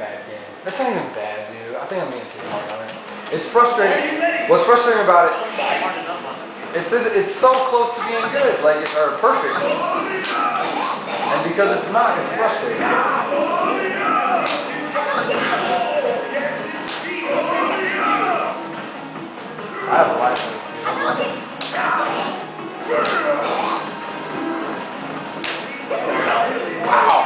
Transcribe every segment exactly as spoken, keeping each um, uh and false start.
bad game. That's not even bad, dude. I think I'm being too hard on it. It's frustrating. What's frustrating about it? It says it's so close to being good, like it's or perfect, and because it's not, it's frustrating. I have a life. Wow.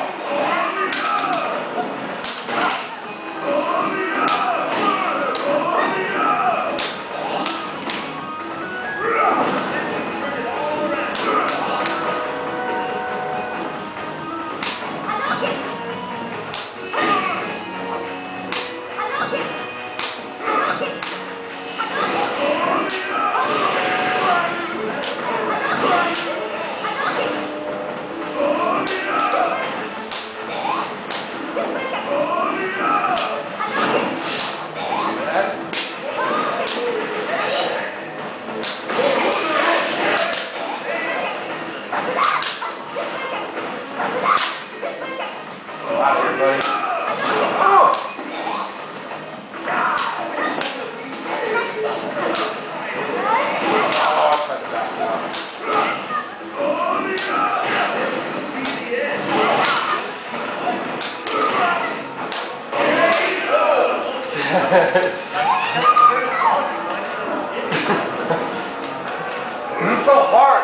This is so hard.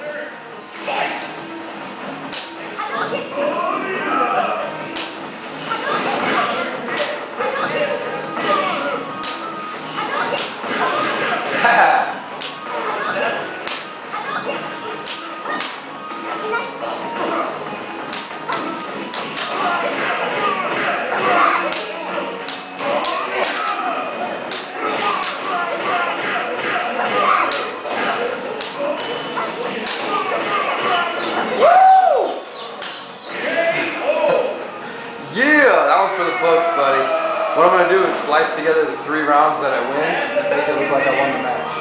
For the books, buddy. What I'm going to do is splice together the three rounds that I win and make it look like I won the match.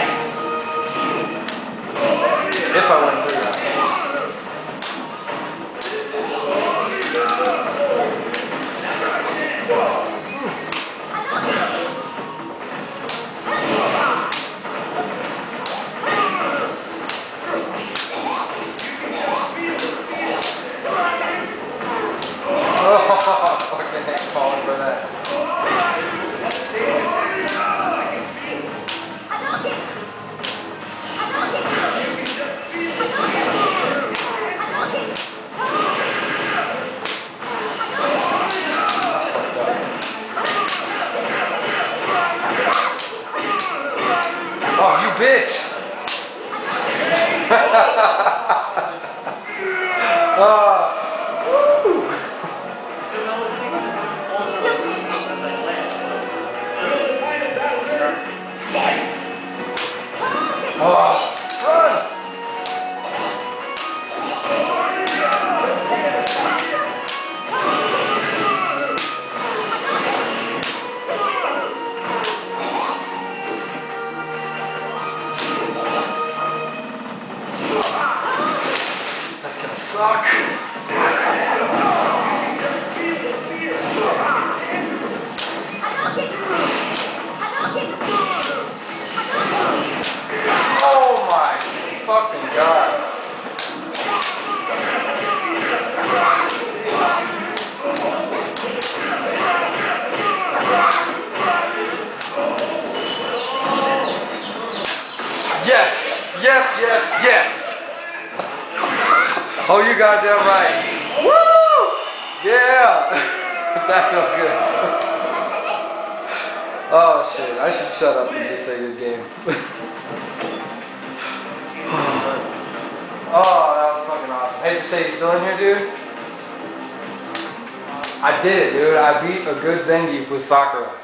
If I win three rounds. Falling for that. Oh, you bitch! Oh. Oh, run! That's gonna suck. Fucking God. Yes, yes, yes, yes. Oh, you goddamn right. Woo! Yeah. That felt good. Oh shit, I should shut up and just say good game. Oh, that was fucking awesome. Hey, say you still in here, dude? I did it, dude. I beat a good Zangief with Sakura.